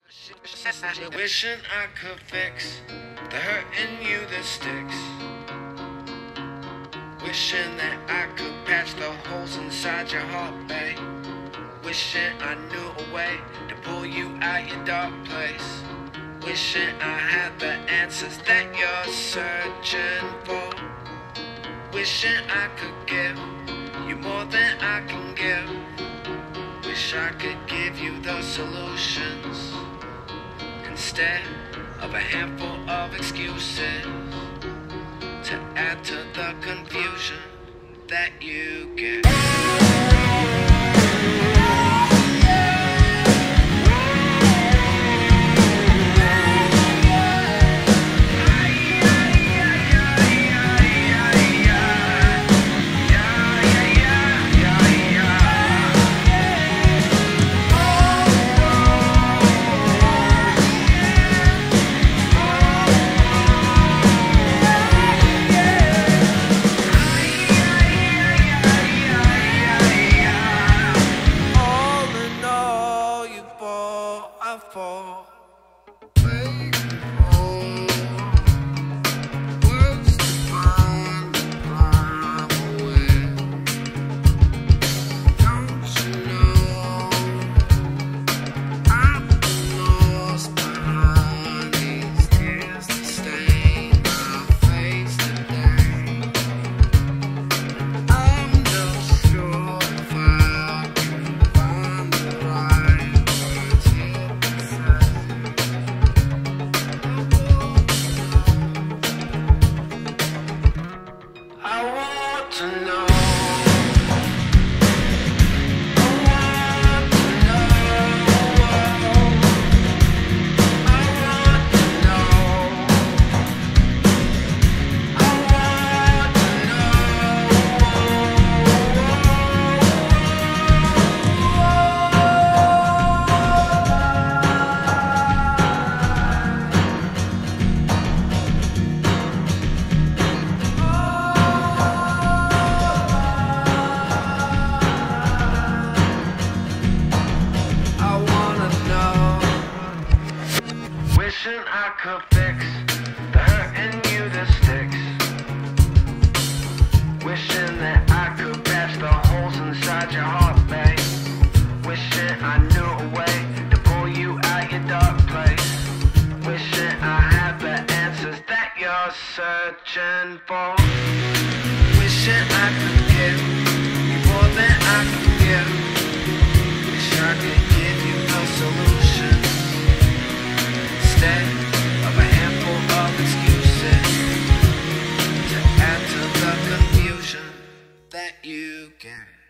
Wishing I could fix the hurt in you that sticks. Wishing that I could patch the holes inside your heart, babe. Wishing I knew a way to pull you out your dark place. Wishing I had the answers that you're searching for. Wishing I could give you more than I can give. Wish I could give you the solutions instead of a handful of excuses to add to the confusion that you get. Wishing I could fix the hurt in you that sticks. Wishing that I could patch the holes inside your heart, babe. Wishing I knew a way to pull you out your dark place. Wishing I had the answers that you're searching for. Wishing I could give you more than I can give. Wish I could give you a solution instead of a handful of excuses to add to the confusion that you get.